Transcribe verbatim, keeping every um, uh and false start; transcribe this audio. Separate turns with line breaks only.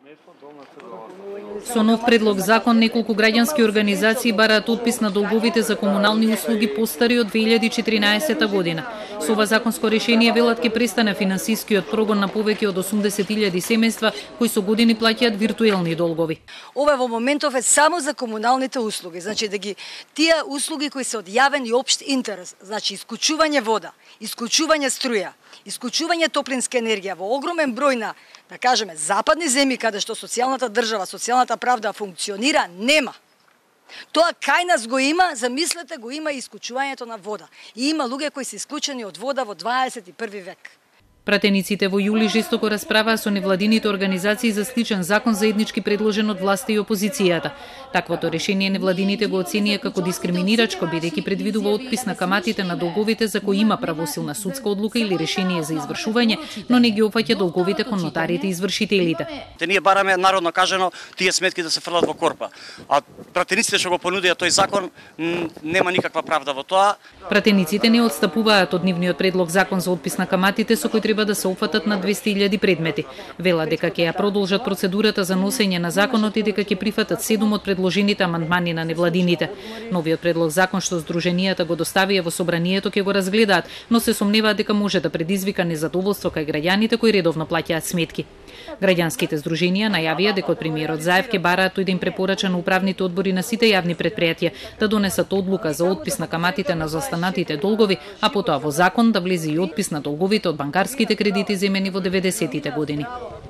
Со нов предлог закон неколку граѓански организации бараат отпис на долговите за комунални услуги постари од две илјади и четиринаесета година. Со ова законско решение велат ќе престане финансискиот прогон на повеќе од осумдесет илјади семејства кои со години плаќаат виртуелни долгови.
Ова во моментов е само за комуналните услуги, значи да ги тие услуги кои се од јавен и општ интерес, значи исклучување вода, исклучување струја, исклучување топлинска енергија во огромен број на, да кажеме, западни земји каде што социјалната држава, социјалната правда функционира, нема. Тоа кај нас го има, замислете, го има и исклучувањето на вода. И има луѓе кои се исклучени од вода во дваесет и први век.
Пратениците во јули жестоко расправаа со невладините организации за сличен закон заеднички предложен од власта и опозицијата. Таквото решение невладините го оценија како дискриминирачко, бидејќи предвидува отпис на каматите на долговите за кои има правосилна судска одлука или решение за извршување, но не ги опфаќа долговите кон нотарите и извршителите.
Те ние бараме народно кажано тие сметки да се фрлат во корпа. А пратениците што го понудија тој закон нема никаква правда во тоа.
Пратениците не отстапуваат од нивниот предлог закон за отпис на каматите со кој треба да се опфатат на двесте илјади предмети. Вела дека ќе ја продолжат процедурата за носење на законот и дека ќе прифатат седум од предложените амандмани на невладините. Новиот предлог закон што здруженијата го доставија во собранието ќе го разгледаат, но се сомневаат дека може да предизвика незадоволство кај граѓаните кои редовно плаќаат сметки. Граѓанските здруженија најавија дека од премиерот Заев ќе бараат тој да им препорача на управните одбори на сите јавни предпријатија да донесат одлука за отпис на каматите на застанатите долгови, а потоа во закон да влезе и отпис на долговите од банкарските кредити земени во деветдесетите години.